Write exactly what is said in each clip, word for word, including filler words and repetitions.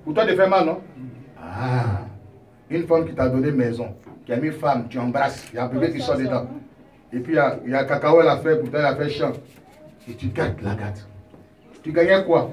Pour toi, de faire mal, non? Ah. Une femme qui t'a donné maison, qui a mis femme, tu embrasses, il y a un bébé qui sort dedans. Et puis il y a, il y a cacao, elle a fait, pour toi, elle a fait champ. Et tu gâtes la gâte. Tu gagnais quoi?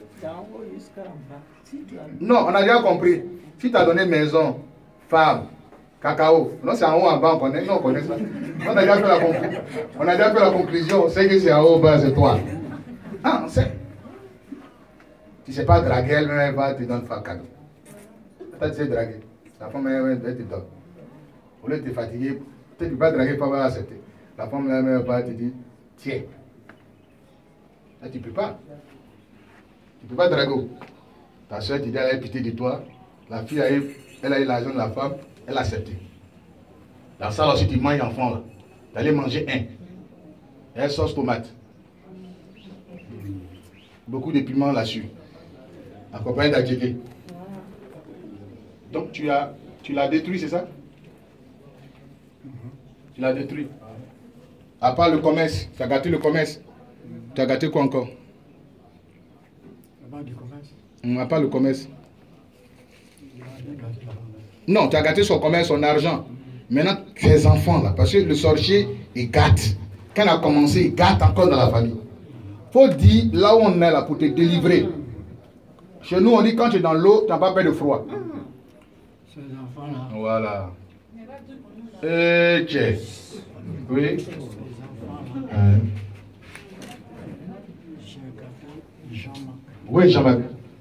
Non, on a déjà compris. Si tu as donné maison, femme, cacao, non, c'est en haut, en bas, on connaît, non, on connaît ça. On a déjà fait la conclusion. On a déjà fait la conclusion, on sait que c'est en haut, en bas, c'est toi. Ah, on sait. Tu ne sais pas draguer, elle, elle va te donner un cadeau. Toi, tu sais draguer. La femme, elle, elle te donne. Au lieu de te fatiguer, tu ne peux pas draguer, pas va accepter. La femme, elle, elle va te dire, tiens. Là, tu ne peux pas. Tu ne peux pas draguer. Ta soeur te dit, elle a pitié de toi. La fille, elle, elle a eu l'argent de la femme, elle a accepté. La salle aussi, tu manges enfant là. Tu allais manger un. Et sauce tomate. Beaucoup de piment là-dessus. Accompagné d'adjéké. Donc tu as, tu l'as détruit, c'est ça? Tu l'as détruit. À part le commerce, tu as gâté le commerce. Tu as gâté quoi encore? À part le commerce. Non, tu as gâté son commerce, son argent. Maintenant, tes enfants là, parce que le sorcier, il gâte. Quand il a commencé, il gâte encore dans la famille. Faut dire là où on est là pour te délivrer. Chez nous, on dit quand tu es dans l'eau, tu n'as pas peur de froid. Ces enfants-là. Voilà. Et tiens. Oui. Hein. Oui, Jean-Marc.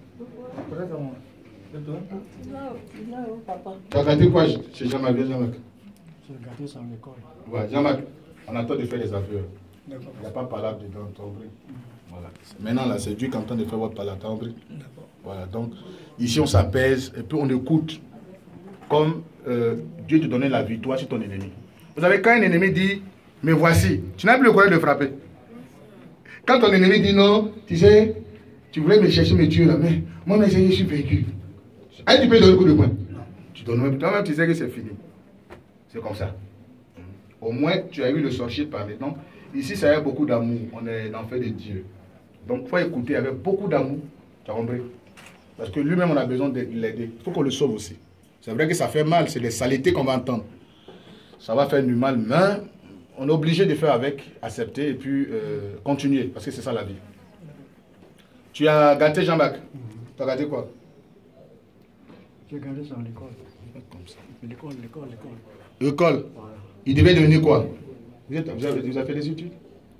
Tu as gâté quoi chez Jean-Marc? Jean-Marc. J'ai gâté son école. Ouais, Jean-Marc, on attend de faire les affaires. Il n'y a pas de palabre dedans, t'as compris? Voilà. Maintenant, là, c'est Dieu qui est en train de faire votre palabre, t'as compris? Voilà, donc, ici, on s'apaise et puis on écoute comme euh, Dieu te donnait la victoire sur ton ennemi. Vous savez, quand un ennemi dit, mais voici, tu n'as plus le courage de frapper. Quand ton ennemi dit non, tu sais, tu voulais me chercher, me tuer là, mais moi, mais je suis vaincu. Ah, tu peux donner un coup de poing. Tu donnes même, toi-même, tu sais que c'est fini. C'est comme ça. Au moins, tu as eu le sorcier par maintenant. Ici, ça a beaucoup d'amour. On est l'enfer de Dieu. Donc, il faut écouter avec beaucoup d'amour. Tu as compris? Parce que lui-même, on a besoin de l'aider. Il faut qu'on le sauve aussi. C'est vrai que ça fait mal. C'est des saletés qu'on va entendre. Ça va faire du mal, mais on est obligé de faire avec, accepter et puis euh, continuer. Parce que c'est ça la vie. Tu as gâté Jean-Marc. Tu as gâté quoi? J'ai gâté son école. Comme ça. L'école, l'école, l'école. L'école. Voilà. Il devait devenir quoi? Vous, êtes, vous, avez, vous avez fait des études?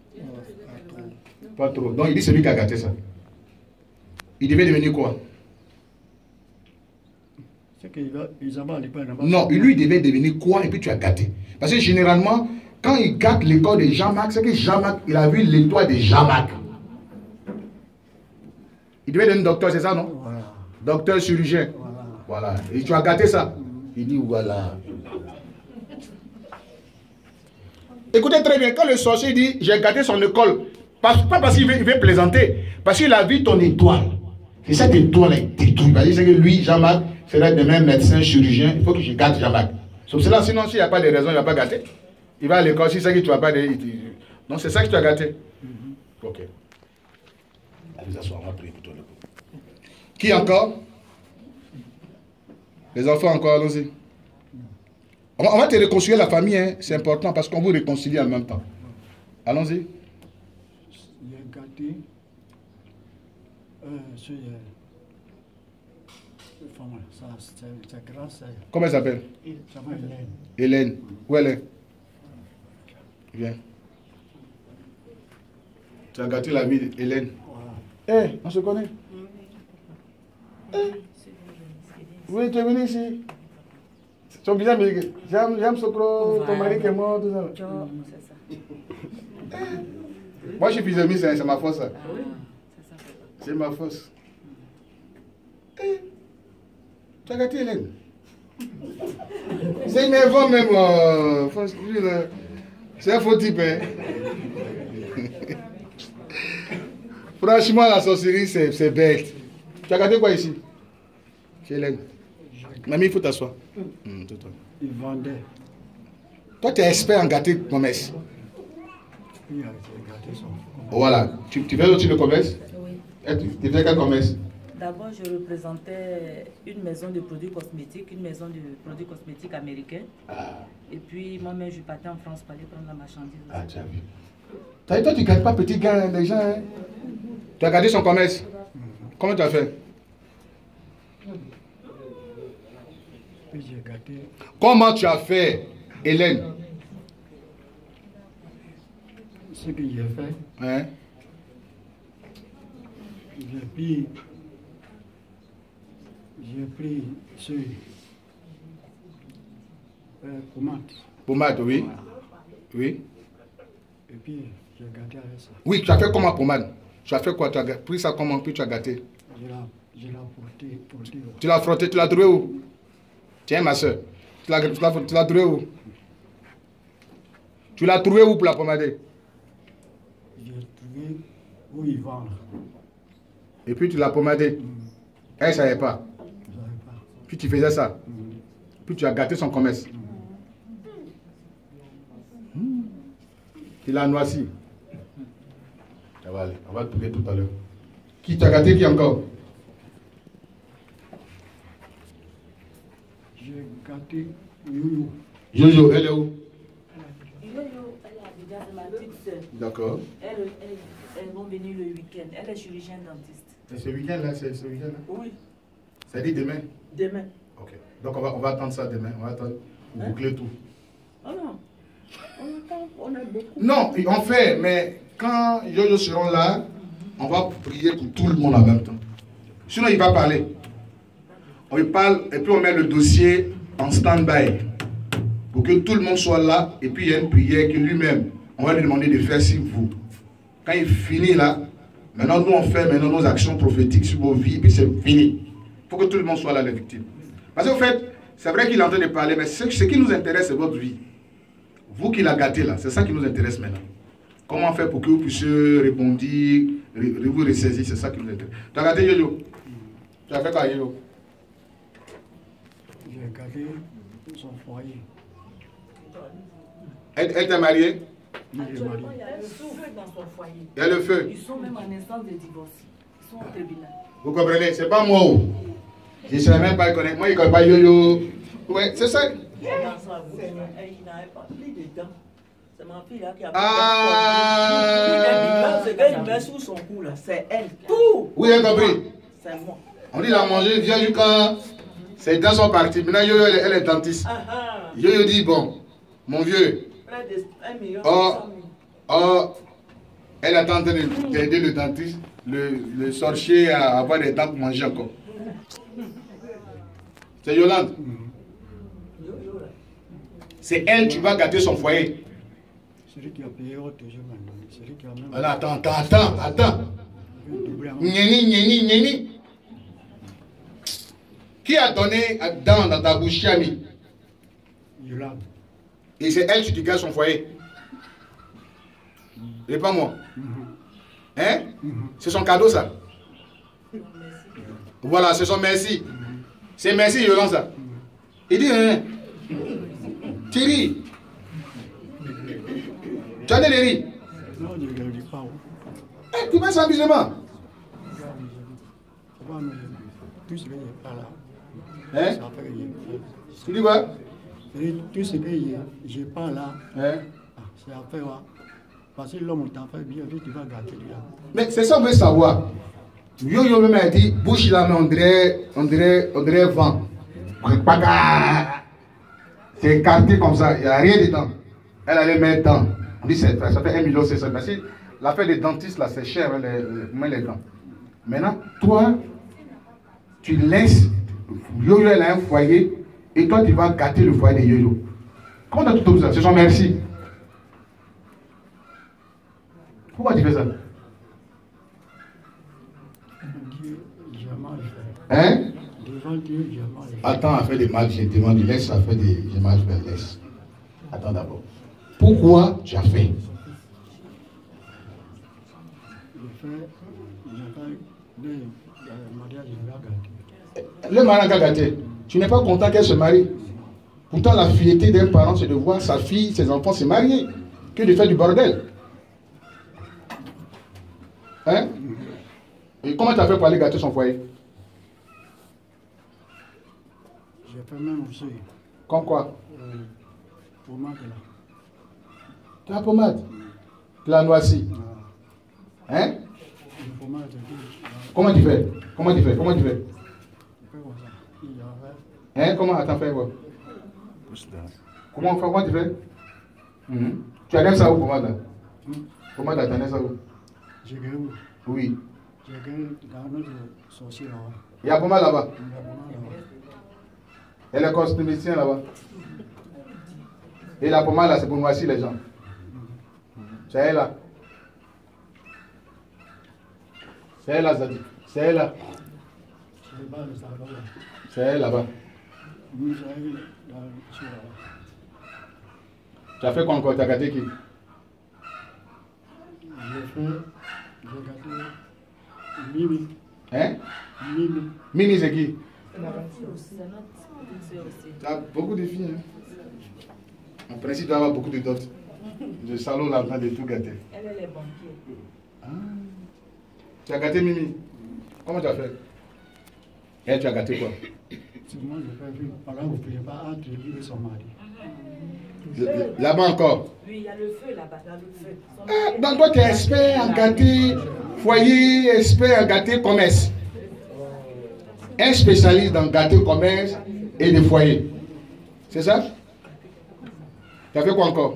Pas trop. Donc il dit c'est lui qui a gâté ça. Il devait devenir quoi? C'est qu'ils avaient à l'école. Non, lui il devait devenir quoi et puis tu as gâté. Parce que généralement, quand il gâte l'école de Jean-Marc, c'est que Jean-Marc, il a vu l'étoile de Jean-Marc. Il devait devenir docteur, c'est ça, non? Voilà. Docteur chirurgien. Voilà. Voilà. Et tu as gâté ça. Il dit voilà. Écoutez très bien, quand le sorcier dit j'ai gâté son école, pas, pas parce qu'il veut, il veut plaisanter, parce qu'il a vu ton étoile. Et cette étoile est détruite. Il sait que lui, Jean-Marc, serait demain médecin, chirurgien, il faut que je gâte Jean-Marc. Sauf cela, sinon, s'il n'y a pas de raison, il ne va pas gâter. Il va à l'école, s'il sait que tu ne vas pas. De... Donc c'est ça que tu as gâté. Mm-hmm. Ok. Allez, asseoir, on va prier pour toi. Qui encore? Les enfants encore, allons-y. On va te réconcilier la famille, hein. C'est important parce qu'on vous réconcilie en même temps. Allons-y. Il a gâté. Euh, c'est c'est grâce à... Comment elle s'appelle? Ça s'appelle Hélène. Hélène. Où elle est? Viens. Tu as gâté la vie d'Hélène. Eh, hey, on se connaît. Eh. Oui, tu es venu ici. Son bizarre, mais j'aime Sokro, ton mari qui est mort, tout ça. Moi, je suis physionomie, c'est ma force. C'est ma force. Eh, tu as gâté Hélène. C'est énervant même. Euh, c'est un faux type. Hein. Franchement, la sorcellerie, c'est bête. Tu as gâté quoi ici? Chez Hélène. Mamie, il faut t'asseoir. Mmh, il vendait. Toi, tu es expert en gâter commerce. Oui, il a gâté son commerce. Voilà. Tu, tu fais aussi le commerce? Oui. Et tu, tu fais quel commerce? D'abord, je représentais une maison de produits cosmétiques, une maison de produits cosmétiques américains. Ah. Et puis, moi-même, je partais en France pour aller prendre la marchandise. Ah, tu as vu. Toi, toi tu ne gardes pas petit gars, les gens. Hein? Tu as gardé son commerce. Comment tu as fait? Comment tu as fait, Hélène? Ce que j'ai fait, hein? J'ai pris, j'ai pris ce euh, pommade. Pommade, oui. Voilà. Oui. Et puis, j'ai gâté avec ça. Oui, tu as fait comment pommade? Tu as fait quoi? Tu as pris ça comment, puis tu as gâté? Je l'ai porté, porté. Tu l'as frotté, tu l'as trouvé où? Tiens, ma soeur. Tu l'as trouvé où? Tu l'as trouvé où pour la pommader? J'ai trouvé où ils vendent. Et puis tu l'as pommadé. Mm. Elle ne savait pas. Je savais pas. Puis tu faisais ça. Mm. Puis tu as gâté son commerce. Mm. Mm. Tu l'as noisi. Ça va aller. On va te trouver tout à l'heure. Qui t'a gâté, qui encore? J'ai gâté Yoyo. Yoyo, elle est où? Yoyo, elle est à Abidjan, c'est ma petite soeur. D'accord. Elles, elles, elles vont venir le week-end. Elle est chirurgienne dentiste. Et ce week-end-là, c'est ce week-end-là? Oui. Ça dit demain? Demain. Ok. Donc on va, on va attendre ça demain. On va attendre pour hein? boucler tout. Oh non. On attend, on a beaucoup. Non, on fait, mais quand Yoyo seront là, on va prier pour tout le monde en même temps. Sinon, il va parler. On lui parle et puis on met le dossier en stand-by pour que tout le monde soit là. Et puis il y a une prière que lui-même, on va lui demander de faire sur vous. Quand il finit là, maintenant nous on fait maintenant nos actions prophétiques sur vos vies et puis c'est fini. Il faut que tout le monde soit là, les victimes. Parce qu'en fait, c'est vrai qu'il est en train de parler, mais ce, ce qui nous intéresse, c'est votre vie. Vous qui la gâtez là, c'est ça qui nous intéresse maintenant. Comment faire pour que vous puissiez répondre, vous ressaisir, c'est ça qui nous intéresse. Tu as gâté Yoyo? Tu as fait quoi Yoyo? J'ai gâté son foyer. Elle, elle t'a marié? Oui, j'ai marié. Il y a le feu dans son foyer. Il y a le feu. Ils sont même en instance de divorce. Ils sont au tribunal. Vous comprenez? C'est pas moi. Je ne sais même pas connaître. Moi, il ne connaît pas Yoyo. Ouais, c'est ça. Il n'avait pas pris de dents. C'est ma fille là qui a pris ah. de dents. Ce qu'elle met sous son cou là, c'est elle. Tout. Oui, j'ai compris. C'est moi. On dit il a mangé, viens jusqu'à. Ses dents sont parties. Maintenant, Yoyo, elle, elle est dentiste. Ah, ah. Yoyo dit bon, mon vieux. Près de un million. Oh, oh, elle est en train d'aider le dentiste, le, le sorcier à avoir des dents pour manger encore. C'est Yolande. C'est elle, tu vas gâter son foyer. Celui qui a payé toujours maintenant. Celui qui a même. Alors, attends, attends, attends, attends. Nieni, nieni, nieni. Qui a donné dents dans ta bouche, Chami? Yolande. Et c'est elle qui gâte son foyer. Et pas moi. Mm-hmm. Hein? Mm-hmm. C'est son cadeau, ça. Merci. Voilà, c'est son merci. Mm-hmm. C'est merci, Yolande, ça. Mm-hmm. Il dit, hein? Thierry. Tu as des riz? Non, je ne le dis pas. Eh, tu mets ça amusement. Tout ce que j'ai pas là. Hein? Tu dis quoi? Tout ce que j'ai pas là, hein? C'est à faire. Parce que l'homme t'a fait bien, tu vas gâter là. Mais c'est ça qu'on veut savoir. Yo-Yo même a dit, bouche là, mais on dirait, on dirait, on dirait vent. C'est écarté comme ça, il n'y a rien dedans. Elle allait mettre dedans. On dit, ça fait un million, c'est ça. Parce que l'affaire des dentistes, là, c'est cher, les, les, les dents. Maintenant, toi, tu laisses, Yo-Yo, elle a un foyer, et toi, tu vas gâter le foyer de Yo-Yo. Comment tu as tout ça? C'est son merci. Pourquoi tu fais ça? Dieu, j'ai mal fait. Hein? Devant Dieu, j'ai mal fait. Attends à faire des mal, je demande, laisse à faire des j'ai mal fait, laisse. Attends d'abord. Pourquoi tu as fait? Je fais, j'ai fait le mariage de gâté. Le mariage a gâté. Tu n'es pas content qu'elle se marie. Pourtant, la fierté d'un parent, c'est de voir sa fille, ses enfants se marier, que de faire du bordel. Hein? Et comment tu as fait pour aller gâter son foyer? J'ai fait même aussi. Comme quoi? Euh, pommade là. Tu as pommade? Tu l'as noirci? Ah. Hein? Une pommade. Ah. Comment tu fais? Comment tu fais? Comment tu fais? Je fais comme ça. Il y a fait. Hein? Comment? Attends, fais quoi? Comment, comment tu fais? Mm-hmm. Tu enlèves ça où, pommade là? Hmm? Pommade là, tu enlèves ça où? J'ai gagné où? Oui. J'ai gagné dans notre sorcier là-bas. Il y a pommade là-bas? Il y a pommade là-bas. Et le cosméticien là-bas? Et la pommade là, c'est pour noircir les gens. C'est elle là. C'est elle là, Zadi. C'est elle là. C'est pas le salon là. C'est elle là-bas. Nous arrivons dans le sorcier là-bas. Tu as fait quoi encore? Tu as gâté qui? J'ai fait. J'ai gâté. Mimi. Hein? Mimi. Mimi, c'est qui? C'est notre sœur aussi. Tu as beaucoup de filles. Hein? En principe, tu dois avoir beaucoup de dots. Le salon là en train de tout gâter. Elle, elle est banquier. Ah. Tu as gâté Mimi? Comment tu as fait? Et tu as gâté quoi? C'est moi qui fais vivre. Pendant que vous ne pouvez pas entre lui et son mari. Là-bas encore. Oui, il y a le feu là-bas, dans le feu. Son Ah, mari donc est- toi, tu es expert en gâté foyer, expert en gâté commerce. Un spécialiste dans gâté commerce et des foyers. C'est ça? Tu as fait quoi encore?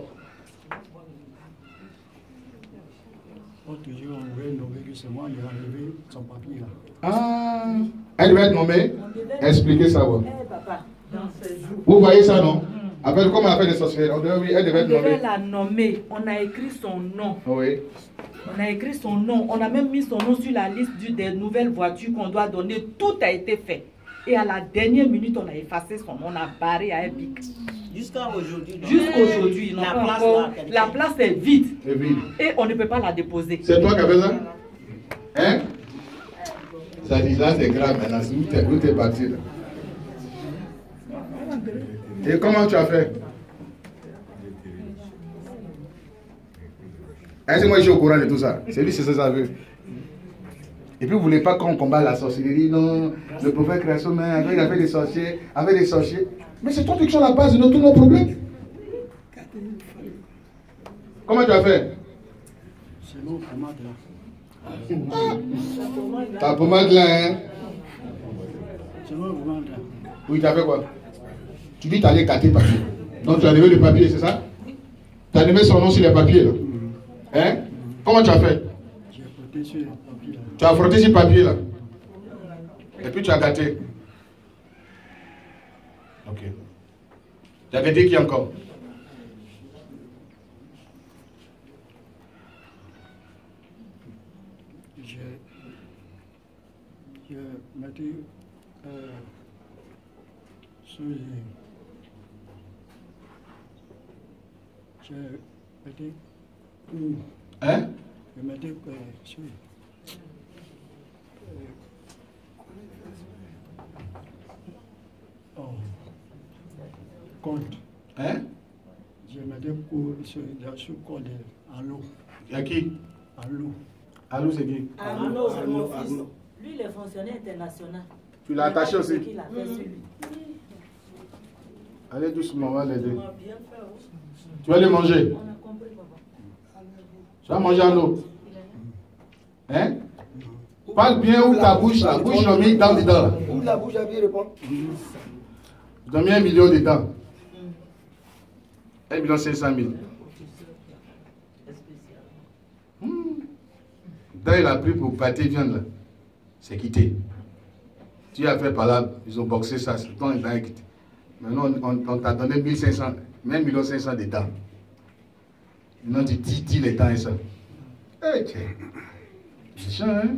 L'autre jour, on voulait nommer que c'est moi qui ai enlevé son papier là. Ah, elle devait être nommée. Expliquez ça. Ouais. Eh, papa, dans ce jour. Vous voyez ça, non? Après, comme on a fait des sorcières, on devait, oui, elle devait On être devait nommée. la nommer. On a écrit son nom. Oui. On a écrit son nom. On a même mis son nom sur la liste du- des nouvelles voitures qu'on doit donner. Tout a été fait. Et à la dernière minute, on a effacé son nom. On a barré à un pic. Jusqu'à aujourd'hui. non? Jusqu'aujourd'hui, ils n'ont La pas place encore- là, quelqu'un. la place est vide. Et vide. Et on ne peut pas la déposer. C'est toi qui as fait ça? Hein? Ça dit là, c'est grave maintenant. Où t'es, où t'es parti là? Et comment tu as fait? Est-ce que moi je suis au courant de tout ça? C'est lui, c'est ça, ça veut. Et puis vous voulez pas qu'on combat la sorcellerie, non? Le prophète création, mais il a fait des sorciers, avec des sorciers. Mais c'est toi qui es à la base de tous nos problèmes. Comment tu as fait? C'est mon pommade là. Ta pommade là, hein? C'est mon pommade là. Oui, tu as fait quoi? Tu dis que tu allais gâter le papier. Donc tu as levé le papier, c'est ça? Tu as mis son nom sur les papiers là. Hein? Comment tu as fait? J'ai porté sur le papier là. Tu as frotté sur le papier là. Et puis tu as gâté. Ok. Tu as gâté qui encore? J'ai. J'ai mis. Euh. Sur les. J'ai mis. Hum, Hein? J'ai mis. Euh, sur. Euh, oh. Compte. Hein? J'ai mis des coups sur le compte à l'eau. Il y a qui? À l'eau. Allô, c'est qui? Arnaud, c'est mon Arnaud, fils. Arnaud. Lui, il est fonctionnaire international. Tu l'as attaché Ce aussi? qu'il a fait sur lui. Allez doucement, on va l'aider. On va bien faire, hein. Tu vas aller manger? On a compris, papa. Tu vas manger en eau? Hein? Parle bien où ta bouche là. Bouche, j'en mis dans dedans là. Où la bouche a bien répondu. J'en mis un million dedans. Un million cinq cent mille. Donc il a pris pour pâté viande là. C'est quitté. Tu as fait par là, ils ont boxé ça, c'est ton temps quitté. Maintenant on, on t'a donné mille cinq cents, même un million cinq cent dedans. Maintenant tu dis, dis les temps et ça. Eh tiens. C'est chiant, hein?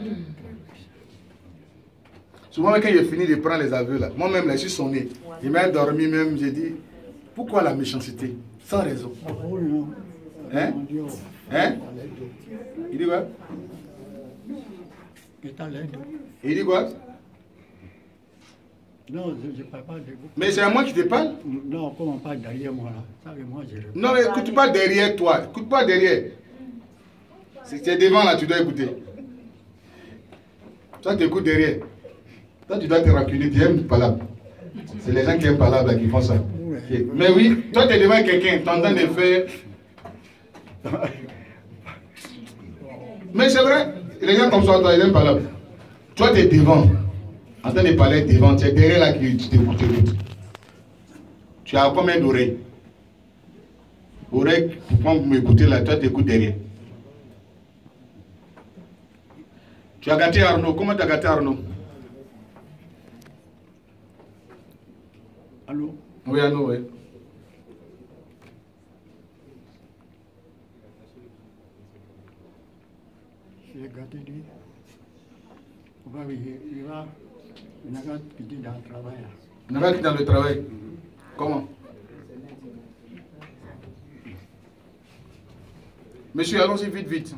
Souvent quand j'ai fini de prendre les aveux là, moi-même là je suis sonné. J'ai même dormi même, j'ai dit, pourquoi la méchanceté? Sans raison. Oh non. Hein? Mon Dieu. Hein? Il dit quoi? Il est à l'aide. Il dit quoi? Non, je ne parle pas de vous. Mais c'est à moi qui te parle? Non, comment pas derrière moi là. Ça, que moi, je réponds. Non, mais écoute pas derrière toi. Écoute pas derrière. Si tu es devant là, tu dois écouter. Toi, tu écoutes derrière. Toi, tu dois te reculer. Tu aimes pas là. C'est les gens qui aiment parler là qui font ça. Ouais. Mais oui, toi tu es devant quelqu'un, tu es en train de faire. Mais c'est vrai, les gens comme ça, ils aiment parler. Toi tu es devant, en train de parler devant, tu es derrière là qui t'écoute. Tu as combien d'oreilles? Oreilles pour m'écouter là, toi tu écoutes derrière. Tu as gâté Arnaud, comment tu as gâté Arnaud? Allô? Oui, Arnaud, oui. J'ai gâté lui. Il va, il va, il n'a qu'à quitter dans le travail. Il n'a qu'à quitter dans le travail. Mm-hmm. Comment? Monsieur, allons-y vite, vite.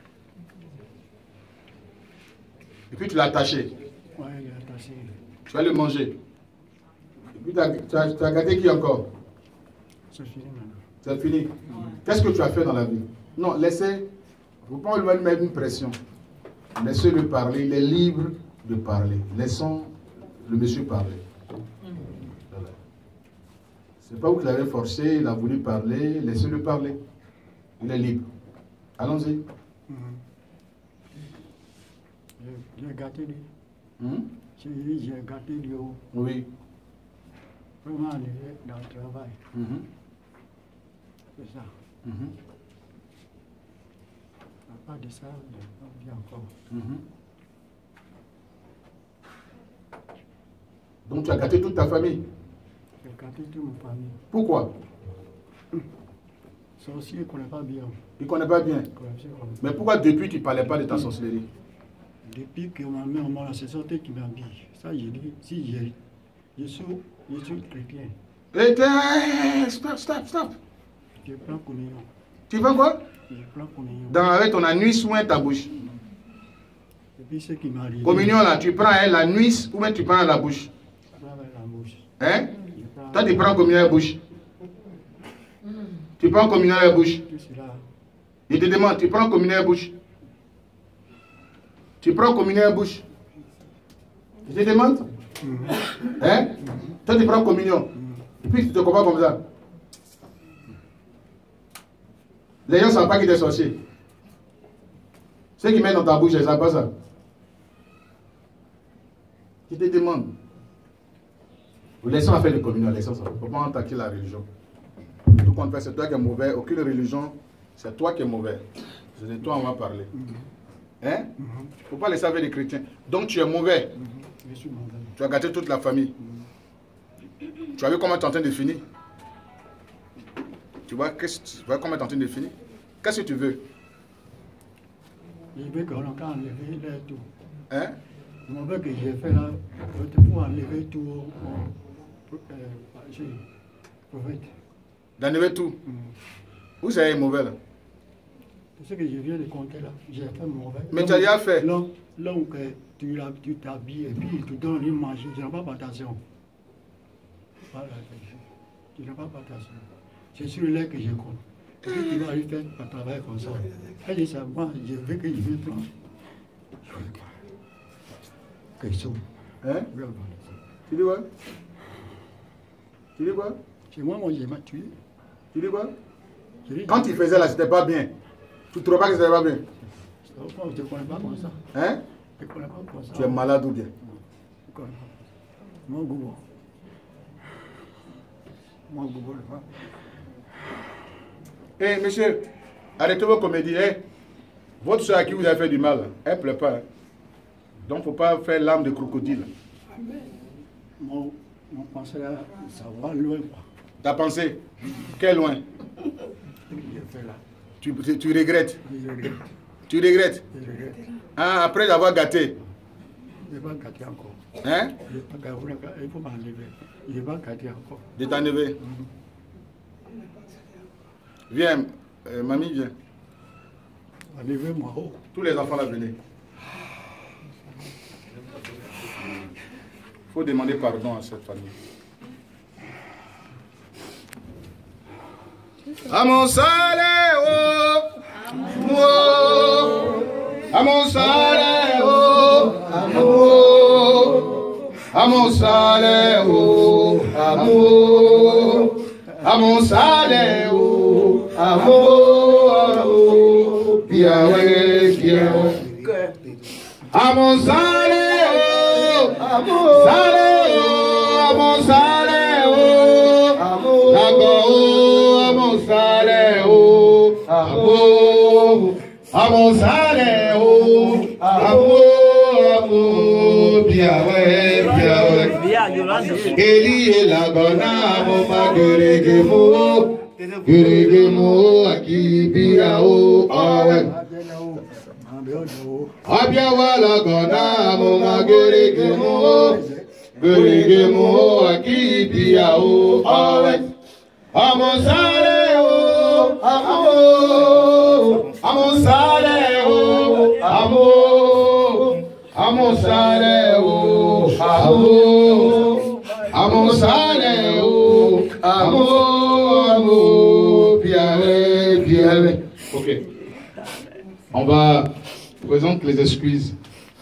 Et puis tu l'as attaché. Oui, il est attaché. Tu vas le manger. Et puis tu as, tu as, tu as gâté qui encore? C'est fini maintenant. C'est fini. Qu'est-ce que tu as fait dans la vie? Non, laissez. Il ne faut pas lui mettre une pression. Laissez-le parler. Il est libre de parler. Laissons le monsieur parler. Voilà. Ce n'est pas vous qui l'avez forcé, il a voulu parler. Laissez-le parler. Il est libre. Allons-y. Mm-hmm. J'ai gâté lui. Hmm? J'ai gâté lui. Oui. Vraiment arrivé dans le travail. Mm-hmm. C'est ça. Mm-hmm. À part de ça, il y a encore. Mm-hmm. Donc tu as gâté toute ta famille? J'ai gâté toute ma famille. Pourquoi? Sorcier, il ne connaît pas bien. Il ne connaît pas bien. Mais pourquoi depuis tu ne parlais pas de ta sorcellerie? Depuis que ma mère m'a c'est sorti qui m'a dit. Ça, j'ai dit, si j'ai, je suis, je suis chrétien. Et stop, stop, stop. Je prends communion. Tu prends quoi? Je prends communion. Dans, avec ton anus ou ta bouche? Et puis ce qui m'est arrivé. Communion là, tu prends hein, la nuit ou même tu prends la bouche? Je prends avec la bouche. Hein? Toi tu prends communion à la bouche? Tu prends communion à la bouche? Je te demande, tu prends communion à la bouche? Tu prends communion à la bouche? Je te demande? Mm-hmm. Hein? Mm-hmm. Toi tu prends communion? Mm-hmm. Et puis tu te comprends comme ça? Les gens ne savent pas qu'il est sorcier. Ceux qui mettent dans ta bouche, ils ne savent pas ça. Je te demande. Laissons faire de communion, laissons ça. Il ne faut pas attaquer la religion. Tout compte fait, c'est toi qui es mauvais. Aucune religion, c'est toi qui es mauvais. C'est de toi on va parler. Hein? Il ne faut pas laisser avec les chrétiens. Donc tu es mauvais. Je suis mauvais. Tu as gâté toute la famille. Tu as vu comment tu es en train de finir? Tu vois, tu vois comment tu es en train de finir? Qu'est-ce que tu veux? Je veux qu'on a enlevé là tout. Hein? Je veux que j'ai fait là, je peux enlever tout au prophète. D'enlever tout? Mm. Où c'est mauvais là? C'est ce que je viens de compter là. J'ai fait mauvais. Mais tu as déjà fait? Là, là où tu t'habilles et puis tu donnes une manger, tu n'as pas attention. Voilà, tu n'as pas attention. C'est sur là que je compte. Et puis tu vas aller faire un travail comme ça. Elle dit ça, moi, je veux que je veux prendre. Quelque chose. Hein? Tu dis quoi? Tu dis quoi? C'est moi, moi, j'ai m'a tué. Tu dis quoi? Quand il faisait là, c'était pas bien. Tu ne trouves pas que c'était pas bien? Je ne connais pas comme ça. Hein? Je ne connais pas comme ça. Tu es malade ou bien? Je ne connais pas. Mon goût. Mon goût, le pas. Eh, monsieur, arrêtez vos comédies. Eh. Votre soeur à qui vous avez fait du mal, elle ne plaît pas. Donc, il ne faut pas faire l'âme de crocodile. Mon, mon pensée, ça va loin. Ta pensée? Quel loin? Tu, tu, tu regrettes? Je regrette. Tu regrettes? Je regrette. Ah, après l'avoir gâté? Je ne vais pas gâter encore. Hein? Je ne vais pas gâter. Il faut m'enlever. Je ne vais pas gâter encore. De t'enlever? Mm-hmm. Viens, euh, mamie, viens. Enlevez-moi. Tous les enfants là, venez. Il faut demander pardon à cette famille. À mon salaire, oh, oh, à mon salaire, oh, oh, à Amonsale, oh, amour. Amonsale, oh, amour, amour. Biawe, biawe. Amonsale, oh, amour. Sale, oh, amonsale, oh, amour. D'accord, amonsale, oh, amour. Amonsale, oh, amour, amour. Biawe, biawe. Eli et la gona, mon ma guerre, Gurigemo akibirao awe. Abiawala gona moma gurigemo. Gurigemo akibirao awe. Amonsale o amo. Amonsale o amo. Amonsale o amo. Amonsale o amo, amo, bien, bien. Ok. On va présenter les excuses.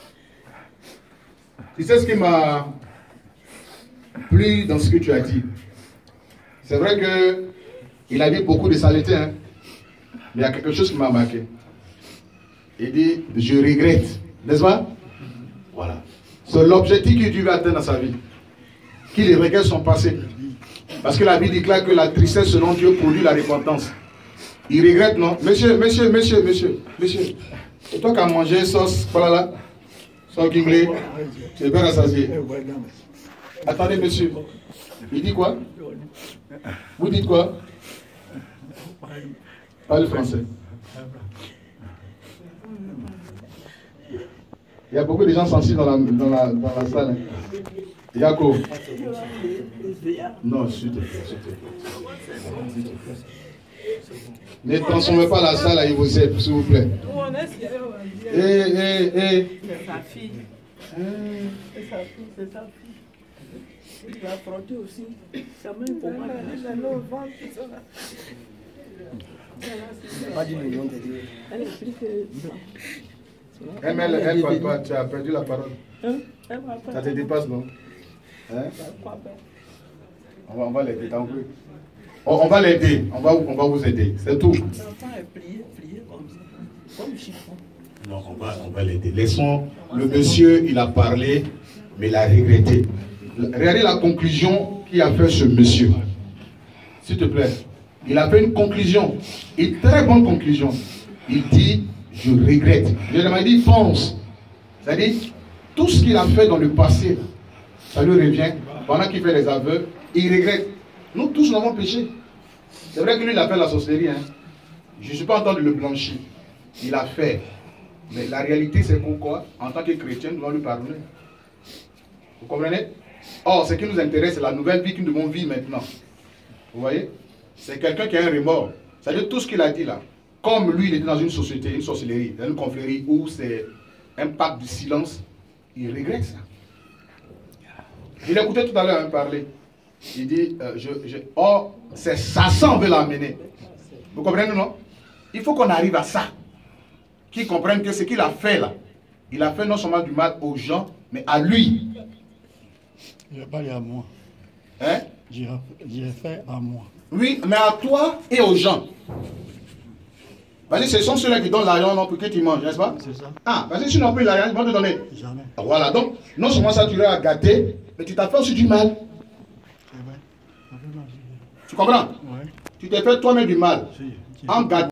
Tu sais ce qui m'a plu dans ce que tu as dit. C'est vrai que il a dit beaucoup de saleté, hein, mais il y a quelque chose qui m'a marqué. Il dit, je regrette, n'est-ce pas? Voilà. C'est l'objectif que Dieu veut atteindre dans sa vie. Qu'il regrette son passé. Parce que la Bible déclare que la tristesse selon Dieu produit la repentance. Il regrette, non? Monsieur, monsieur, monsieur, monsieur, monsieur. C'est toi qui as mangé sauce, voilà là? Sauce kinglé. C'est bien rassasié. Attendez, monsieur. Il dit quoi? Vous dites quoi? Parle français. Il y a beaucoup de gens sensibles dans la, dans la, dans la salle. Yako. Non, s'il te plaît, s'il te plaît. Ne transformez pas la salle à Ivosep, s'il vous plaît. Eh, eh, eh. C'est sa fille. C'est sa fille, c'est sa fille. Il va frotter aussi. C'est même pour moi. Elle explique que... Elle, elle, elle parle pas, tu as perdu la parole. Hein? Ça te dépasse, non? Hein? On va, on va l'aider, t'en prie. On, on va l'aider, on va, on va vous aider, c'est tout. L'enfant est plié, plié comme ça, comme chiffon. Non, on va, on va l'aider. Laissons, le monsieur, il a parlé, mais il a regretté. Regardez la conclusion qu'il a fait ce monsieur. S'il te plaît. Il a fait une conclusion, une très bonne conclusion. Il dit, je regrette. Je lui ai dit, pense. C'est-à-dire, tout ce qu'il a fait dans le passé, ça lui revient. Pendant qu'il fait les aveux, il regrette. Nous tous, nous avons péché. C'est vrai que lui, il a fait la sorcellerie. Hein. Je ne suis pas en train de le blanchir. Il a fait. Mais la réalité, c'est quoi? En tant que chrétien, nous devons lui pardonner. Vous comprenez? Or, ce qui nous intéresse, c'est la nouvelle vie que nous devons vivre maintenant. Vous voyez? C'est quelqu'un qui a un remords. C'est-à-dire tout ce qu'il a dit là. Comme lui, il était dans une société, une sorcellerie, dans une confrérie où c'est un pacte de silence, il regrette ça. Il écoutait tout à l'heure hein, parler. Il dit, euh, je, je, oh, c'est ça, ça on veut l'amener. Vous comprenez, non? Il faut qu'on arrive à ça. Qu'ils comprennent que ce qu'il a fait là, il a fait non seulement du mal aux gens, mais à lui. Il n'a pas dit à moi. Hein? J'ai fait à moi. Oui, mais à toi et aux gens. Vas-y, ce sont ceux-là qui donnent l'argent pour que tu manges, n'est-ce pas? C'est ça. Ah, vas-y, si tu n'as plus l'argent, ils vont te donner. Jamais. Voilà, donc, non seulement ça, tu leur as gâté, mais tu t'as fait aussi du mal. C'est vrai. Tu comprends? Ouais. Tu t'es fait toi-même du mal. Si, si. En gâtant.